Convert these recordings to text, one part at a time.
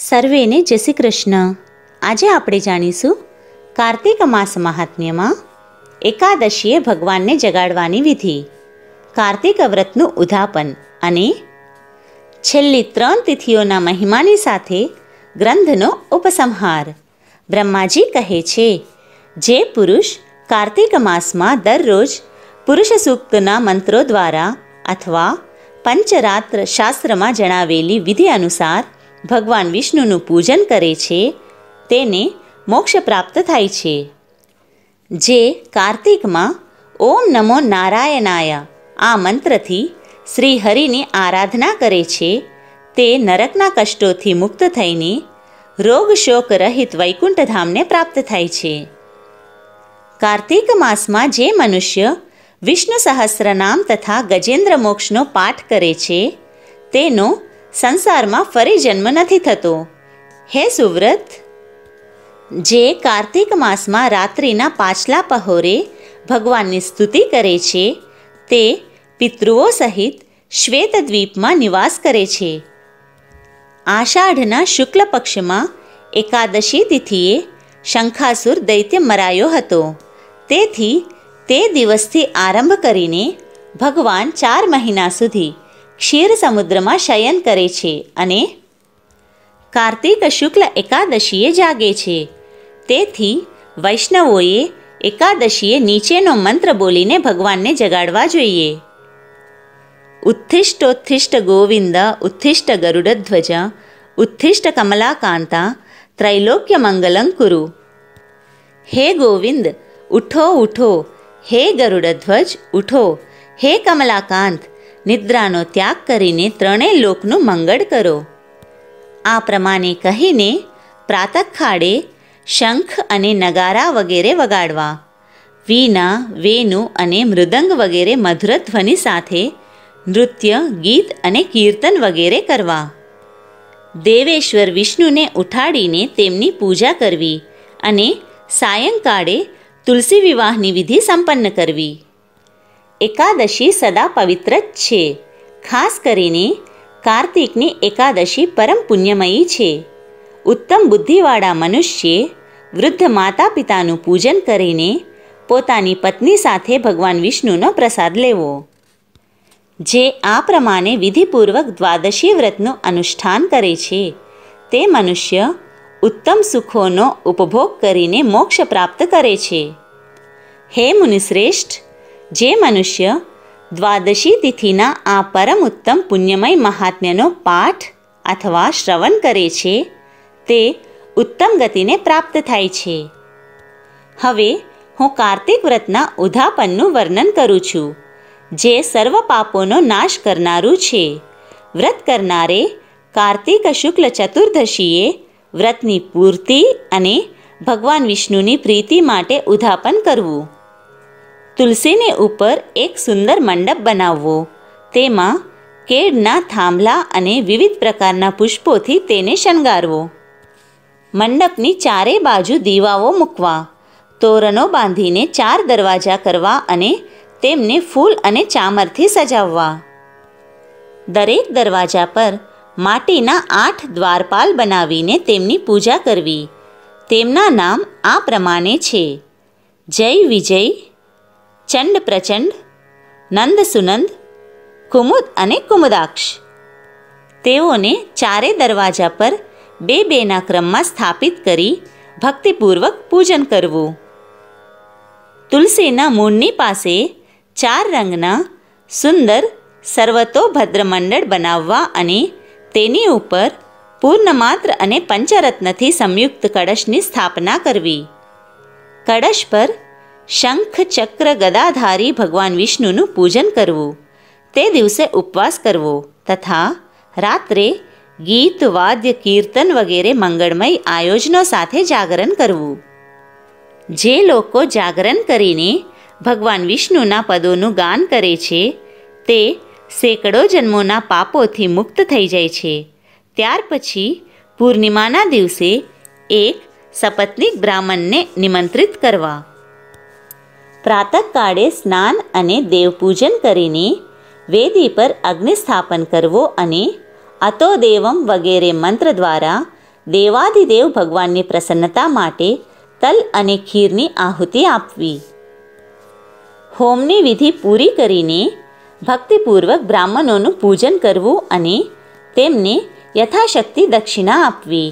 સર્વેને જય શ્રી કૃષ્ણ. આજે આપણે જાણીશું કાર્તિક માસ મહાત્મ્યમાં એકાદશીએ ભગવાનને જગાડવાની વિધિ, કાર્તિક વ્રતનું ઉદ્યાપન અને છેલ્લી 3 તિથિઓના મહિમાની સાથે ગ્રંથનો ઉપસંહાર. બ્રહ્માજી કહે છે, જે પુરુષ કાર્તિક માસમાં દરરોજ પુરુષ સૂક્તના મંત્રો દ્વારા અથવા પંચરાત્ર શાસ્ત્રમાં જણાવેલી વિધિ અનુસાર ભગવાન વિષ્ણુનું પૂજન કરે છે, તેને મોક્ષ પ્રાપ્ત થાય છે. જે કાર્તિકમાં ઓમ નમો નારાયણાય આ મંત્રથી શ્રી હરિની આરાધના કરે છે, તે નરકના કષ્ટોથી મુક્ત થઈને રોગ શોક રહિત વૈકુંઠ ધામને પ્રાપ્ત થાય છે. કાર્તિક માસમાં જે મનુષ્ય વિષ્ણુ સહસ્રનામ તથા ગજેન્દ્ર મોક્ષનો પાઠ કરે છે, તેનો સંસારમાં ફરી જન્મ નથી થતો. હે સુવ્રત, જે કાર્તિક માસમાં રાત્રિના પાછલા પહોરે ભગવાનની સ્તુતિ કરે છે, તે પિતૃઓ સહિત શ્વેતદ્વીપમાં નિવાસ કરે છે. આષાઢના શુક્લ પક્ષમાં એકાદશી તિથિએ શંખાસુર દૈત્ય મરાયો હતો. તેથી તે દિવસથી આરંભ કરીને ભગવાન 4 મહિના સુધી ક્ષીર સમુદ્રમાં શયન કરે છે અને કાર્તિક શુક્લ એકાદશીએ જાગે છે. તેથી વૈષ્ણવોએ એકાદશીએ નીચેનો મંત્ર બોલીને ભગવાનને જગાડવા જોઈએ. ઉત્થિષ્ટોત્થિષ્ટ ગોવિંદ ઉત્થિષ્ટ ગરુડધ્વજ ઉત્થિષ્ટ કમલાકાંતા ત્રૈલોક્ય મંગલં કુરુ. હે ગોવિંદ, ઉઠો ઉઠો. હે ગરુડધ્વજ, ઉઠો. હે કમલાકાંત, નિદ્રાનો ત્યાગ કરીને 3 લોકનું મંગળ કરો. આ પ્રમાણે કહીને પ્રાતઃકાળે શંખ અને નગારા વગેરે વગાડવા, વીણા, વેણુ અને મૃદંગ વગેરે મધુર ધ્વનિ સાથે નૃત્ય, ગીત અને કીર્તન વગેરે કરવા. દેવેશ્વર વિષ્ણુને ઉઠાડીને તેમની પૂજા કરવી અને સાયંકાળે તુલસી વિવાહની વિધિ સંપન્ન કરવી. એકાદશી સદા પવિત્ર જ છે. ખાસ કરીને કાર્તિકની એકાદશી પરમ પુણ્યમયી છે. ઉત્તમ બુદ્ધિવાળા મનુષ્યે વૃદ્ધ માતા પિતાનું પૂજન કરીને પોતાની પત્ની સાથે ભગવાન વિષ્ણુનો પ્રસાદ લેવો. જે આ પ્રમાણે વિધિપૂર્વક દ્વાદશી વ્રતનું અનુષ્ઠાન કરે છે, તે મનુષ્ય ઉત્તમ સુખોનો ઉપભોગ કરીને મોક્ષ પ્રાપ્ત કરે છે. હે મુનિશ્રેષ્ઠ, જે મનુષ્ય દ્વાદશી તિથિના આ પરમ ઉત્તમ પુણ્યમય મહાત્મ્યનો પાઠ અથવા શ્રવણ કરે છે, તે ઉત્તમ ગતિને પ્રાપ્ત થાય છે. હવે હું કાર્તિક વ્રતના ઉદ્યાપનનું વર્ણન કરું છું, જે સર્વ પાપોનો નાશ કરનારું છે. વ્રત કરનારે કાર્તિક શુક્લ ચતુર્દશીએ વ્રતની પૂર્તિ અને ભગવાન વિષ્ણુની પ્રીતિ માટે ઉદ્યાપન કરવું. તુલસીને ઉપર એક સુંદર મંડપ બનાવવો, તેમાં કેળના થાંભલા અને વિવિધ પ્રકારના પુષ્પોથી તેને શણગારવો. મંડપની ચારે બાજુ દીવાઓ મૂકવા, તોરણો બાંધીને 4 દરવાજા કરવા અને તેમને ફૂલ અને ચામરથી સજાવવા. દરેક દરવાજા પર માટીના 8 દ્વારપાલ બનાવીને તેમની પૂજા કરવી. તેમના નામ આ પ્રમાણે છે: જય વિજય, ચંડ પ્રચંડ, નંદ સુનંદ, કુમુદ અને કુમુદાક્ષ. તેઓને 4 દરવાજા પર 2-2ના ક્રમમાં સ્થાપિત કરી ભક્તિપૂર્વક પૂજન કરવું. તુલસીના મૂળની પાસે 4 રંગના સુંદર સર્વતોભદ્ર મંડળ બનાવવા અને તેની ઉપર પૂર્ણમાત્ર અને પંચરત્નથી સંયુક્ત કળશની સ્થાપના કરવી. કળશ પર શંખ ચક્ર ગદાધારી ભગવાન વિષ્ણુનું પૂજન કરવું. તે દિવસે ઉપવાસ કરવો તથા રાત્રે ગીત, વાદ્ય, કીર્તન વગેરે મંગળમય આયોજનો સાથે જાગરણ કરવું. જે લોકો જાગરણ કરીને ભગવાન વિષ્ણુના પદોનું ગાન કરે છે, તે સેંકડો જન્મોના પાપોથી મુક્ત થઈ જાય છે. ત્યાર પછી પૂર્ણિમાના દિવસે એક સપત્નીક બ્રાહ્મણને નિમંત્રિત કરવા. પ્રાતઃકાળે સ્નાન અને દેવપૂજન કરીને વેદી પર અગ્નિ સ્થાપન કરવો અને અતો દેવમ વગેરે મંત્ર દ્વારા દેવાધિદેવ ભગવાનની પ્રસન્નતા માટે તલ અને ખીરની આહુતિ આપવી. હોમની વિધિ પૂરી કરીને ભક્તિપૂર્વક બ્રાહ્મણોનું પૂજન કરવું અને તેમને યથાશક્તિ દક્ષિણા આપવી.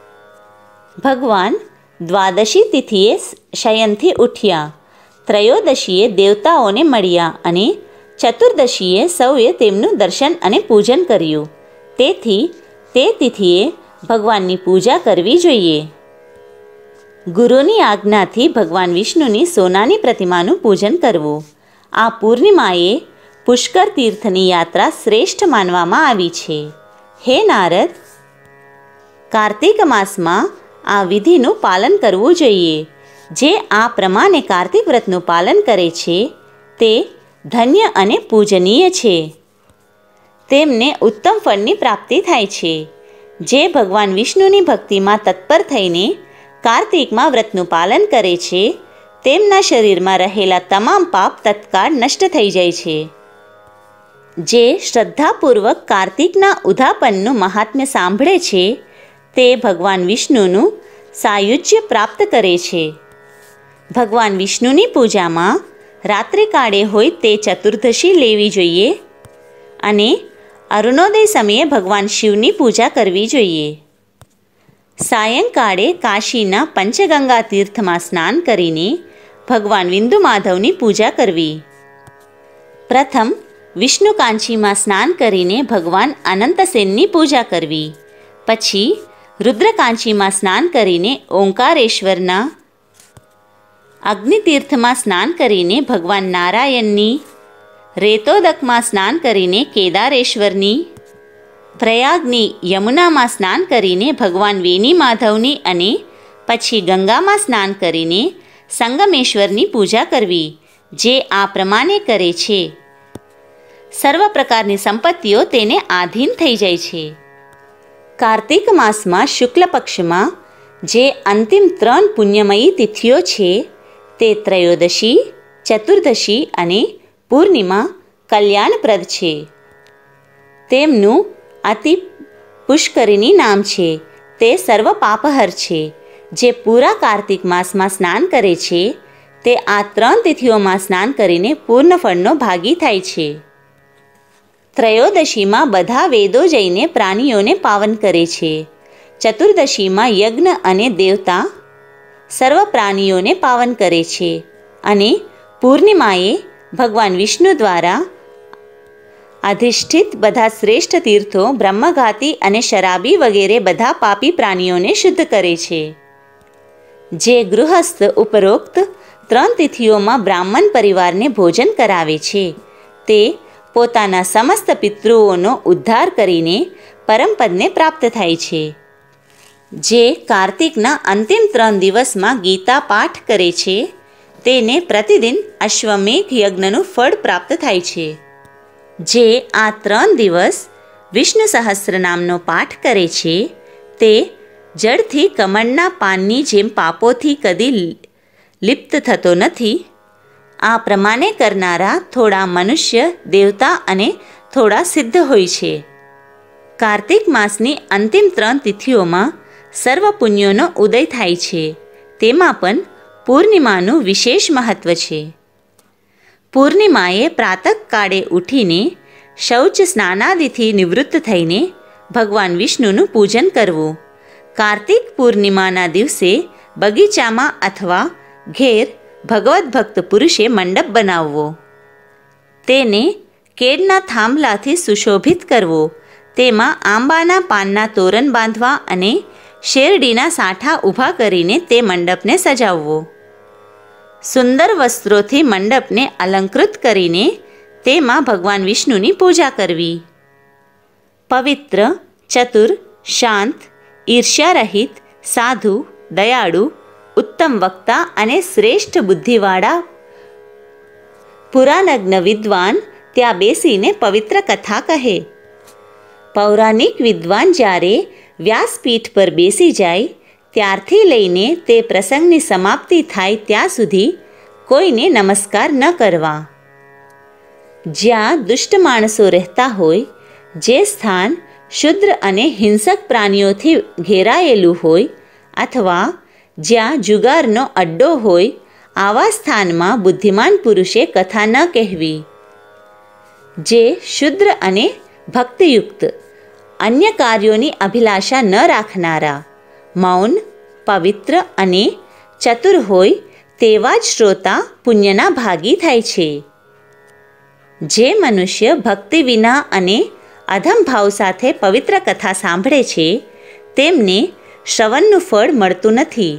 ભગવાન દ્વાદશી તિથિએ શયનથી ઉઠ્યા, ત્રયોદશીએ દેવતાઓને મળ્યા અને ચતુર્દશીએ સૌએ તેમનું દર્શન અને પૂજન કર્યું. તેથી તે તિથિએ ભગવાનની પૂજા કરવી જોઈએ. ગુરુની આજ્ઞાથી ભગવાન વિષ્ણુની સોનાની પ્રતિમાનું પૂજન કરવું. આ પૂર્ણિમાએ પુષ્કર તીર્થની યાત્રા શ્રેષ્ઠ માનવામાં આવી છે. હે નારદ, કાર્તિક માસમાં આ વિધિનું પાલન કરવું જોઈએ. જે આ પ્રમાણે કાર્તિક વ્રતનું પાલન કરે છે તે ધન્ય અને પૂજનીય છે. તેમને ઉત્તમ ફળની પ્રાપ્તિ થાય છે. જે ભગવાન વિષ્ણુની ભક્તિમાં તત્પર થઈને કાર્તિકમાં વ્રતનું પાલન કરે છે તેમના શરીરમાં રહેલા તમામ પાપ તત્કાળ નષ્ટ થઈ જાય છે. જે શ્રદ્ધાપૂર્વક કાર્તિકના ઉદ્યાપનનું મહાત્મ્ય સાંભળે છે તે ભગવાન વિષ્ણુનું સાયુજ્ય પ્રાપ્ત કરે છે. ભગવાન વિષ્ણુની પૂજામાં રાત્રિકાળે હોય તે ચતુર્દશી લેવી જોઈએ અને અરુણોદય સમયે ભગવાન શિવની પૂજા કરવી જોઈએ. સાયંકાળે કાશીના પંચગંગા તીર્થમાં સ્નાન કરીને ભગવાન વિંદુ માધવની પૂજા કરવી. પ્રથમ વિષ્ણુકાંચીમાં સ્નાન કરીને ભગવાન અનંતસેનની પૂજા કરવી. પછી રુદ્રકાંચીમાં સ્નાન કરીને ઓંકારેશ્વરના, અગ્નિતીર્થમાં સ્નાન કરીને ભગવાન નારાયણની, રેતોદકમાં સ્નાન કરીને કેદારેશ્વરની, પ્રયાગની યમુનામાં સ્નાન કરીને ભગવાન વેની માધવની અને પછી ગંગામાં સ્નાન કરીને સંગમેશ્વરની પૂજા કરવી. જે આ પ્રમાણે કરે છે સર્વ પ્રકારની સંપત્તિઓ તેને આધીન થઈ જાય છે. કાર્તિક માસમાં શુક્લ પક્ષમાં જે અંતિમ 3 પુણ્યમયી તિથિઓ છે તે ત્રયોદશી, ચતુર્દશી અને પૂર્ણિમા કલ્યાણપ્રદ છે. તેમનું અતિ પુષ્કરિણી નામ છે. તે સર્વ પાપહર છે. જે પૂરા કાર્તિક માસમાં સ્નાન કરે છે તે આ 3 તિથિઓમાં સ્નાન કરીને પૂર્ણ ફળનો ભાગી થાય છે. ત્રયોદશીમાં બધા વેદો જઈને પ્રાણીઓને પાવન કરે છે. ચતુર્દશીમાં યજ્ઞ અને દેવતા સર્વ પ્રાણીઓને પાવન કરે છે. અને પૂર્ણિમાએ ભગવાન વિષ્ણુ દ્વારા અધિષ્ઠિત બધા શ્રેષ્ઠ તીર્થો બ્રહ્મઘાતી અને શરાબી વગેરે બધા પાપી પ્રાણીઓને શુદ્ધ કરે છે. જે ગૃહસ્થ ઉપરોક્ત 3 તિથિઓમાં બ્રાહ્મણ પરિવારને ભોજન કરાવે છે તે પોતાના સમસ્ત પિતૃઓનો ઉદ્ધાર કરીને પરમપદને પ્રાપ્ત થાય છે. જે કાર્તિકના અંતિમ 3 દિવસમાં ગીતા પાઠ કરે છે તેને પ્રતિદિન અશ્વમેઘ યજ્ઞનું ફળ પ્રાપ્ત થાય છે. જે આ 3 દિવસ વિષ્ણુ સહસ્ત્ર નામનો પાઠ કરે છે તે જળથી કમળના પાનની જેમ પાપોથી કદી લિપ્ત થતો નથી. આ પ્રમાણે કરનારા થોડા મનુષ્ય, દેવતા અને થોડા સિદ્ધ હોય છે. કાર્તિક માસની અંતિમ 3 તિથિઓમાં સર્વ પુણ્યોનો ઉદય થાય છે. તેમાં પણ પૂર્ણિમાનું વિશેષ મહત્વ છે. પૂર્ણિમાએ પ્રાતઃકાળે ઉઠીને શૌચ સ્નાનાદિથી નિવૃત્ત થઈને ભગવાન વિષ્ણુનું પૂજન કરવું. કાર્તિક પૂર્ણિમાના દિવસે બગીચામાં અથવા ઘેર ભગવદ્ ભક્ત પુરુષે મંડપ બનાવવો. તેને કેળના થાંભલાથી સુશોભિત કરવો. તેમાં આંબાના પાનના તોરણ બાંધવા અને શેરડીના સાંઠા ઊભા કરીને તે મંડપને સજાવવો. સુંદર વસ્ત્રોથી મંડપને અલંકૃત કરીને તેમાં ભગવાન વિષ્ણુની પૂજા કરવી. પવિત્ર, ચતુર, શાંત, ઈર્ષ્યારહિત, સાધુ, દયાળુ, ઉત્તમ વક્તા અને શ્રેષ્ઠ બુદ્ધિવાળા પુરાણજ્ઞ વિદ્વાન ત્યાં બેસીને પવિત્ર કથા કહે. પૌરાણિક વિદ્વાન જ્યારે વ્યાસપીઠ પર બેસી જાય ત્યારથી લઈને તે પ્રસંગની સમાપ્તિ થાય ત્યાં સુધી કોઈને નમસ્કાર ન કરવા. જ્યાં દુષ્ટ માણસો રહેતા હોય, જે સ્થાન શુદ્ર અને હિંસક પ્રાણીઓથી ઘેરાયેલું હોય અથવા જ્યાં જુગારનો અડ્ડો હોય આવા સ્થાનમાં બુદ્ધિમાન પુરુષે કથા ન કહેવી. જે શુદ્ર અને ભક્તિયુક્ત, અન્ય કાર્યોની અભિલાષા ન રાખનારા, મૌન, પવિત્ર અને ચતુર હોય તેવા જ શ્રોતા પુણ્યના ભાગી થાય છે. જે મનુષ્ય ભક્તિ વિના અને અધમ ભાવ સાથે પવિત્ર કથા સાંભળે છે તેમને શ્રવણનું ફળ મળતું નથી.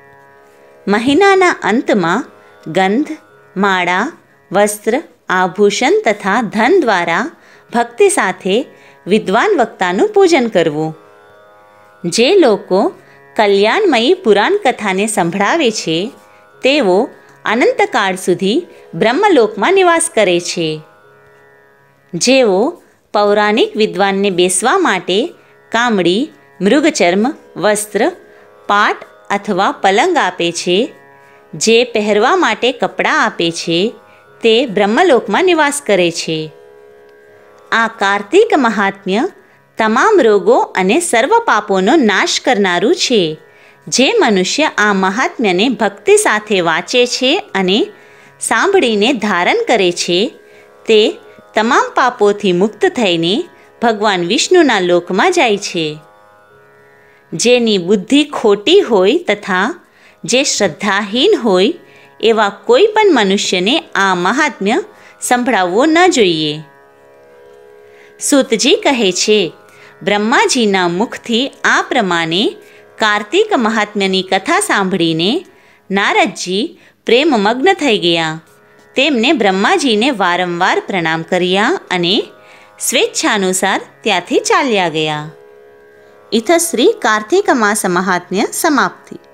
મહિનાના અંતમાં ગંધ, માળા, વસ્ત્ર, આભૂષણ તથા ધન દ્વારા ભક્તિ સાથે વિદ્વાન વક્તાનું પૂજન કરવું. જે લોકો કલ્યાણમયી પુરાણ કથાને સંભળાવે છે તેઓ અનંતકાળ સુધી બ્રહ્મલોકમાં નિવાસ કરે છે. જેઓ પૌરાણિક વિદ્વાનને બેસવા માટે કામડી, મૃગચર્મ, વસ્ત્ર, પાટ અથવા પલંગ આપે છે, જે પહેરવા માટે કપડાં આપે છે, તે બ્રહ્મલોકમાં નિવાસ કરે છે. આ કાર્તિક મહાત્મ્ય તમામ રોગો અને સર્વ પાપોનો નાશ કરનારું છે. જે મનુષ્ય આ મહાત્મ્યને ભક્તિ સાથે વાંચે છે અને સાંભળીને ધારણ કરે છે તે તમામ પાપોથી મુક્ત થઈને ભગવાન વિષ્ણુના લોકમાં જાય છે. જેની બુદ્ધિ ખોટી હોય તથા જે શ્રદ્ધાહીન હોય એવા કોઈ પણ મનુષ્યને આ મહાત્મ્ય સંભળાવવો ન જોઈએ. સૂતજી કહે છે, બ્રહ્માજીના મુખથી આ પ્રમાણે કાર્તિક મહાત્મ્યની કથા સાંભળીને નારદજી પ્રેમમગ્ન થઈ ગયા. તેમને બ્રહ્માજીને વારંવાર પ્રણામ કર્યા અને સ્વેચ્છાનુસાર ત્યાંથી ચાલ્યા ગયા. ઇથ શ્રી કાર્તિક માસ મહાત્મ્ય સમાપ્તિ.